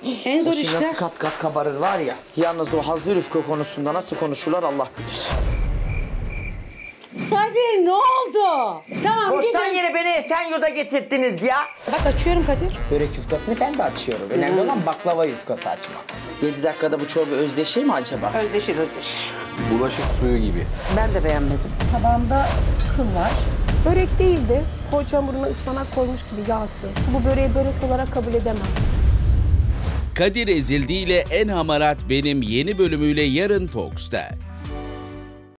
En zor Şimdi işte. nasıl kat kat kabarır var ya. Yalnız o hazır yufka konusunda nasıl konuşurlar Allah bilir. Kadir ne oldu? Tamam Boştan gidin. yere beni Esenyurt'a getirttiniz ya. Bak açıyorum Kadir. Börek yufkasını ben de açıyorum. Önemli olan baklava yufkası açma. 7 dakikada bu çorba özdeşir mi acaba? Özdeşir. Bulaşık suyu gibi. Ben de beğenmedim. Tabağımda kıl var. Börek değildi. Poğaça hamuruna ıspanak koymuş gibi yağsız. Bu böreği börek olarak kabul edemem. Kadir Ezildi ile En Hamarat Benim yeni bölümüyle yarın Fox'ta.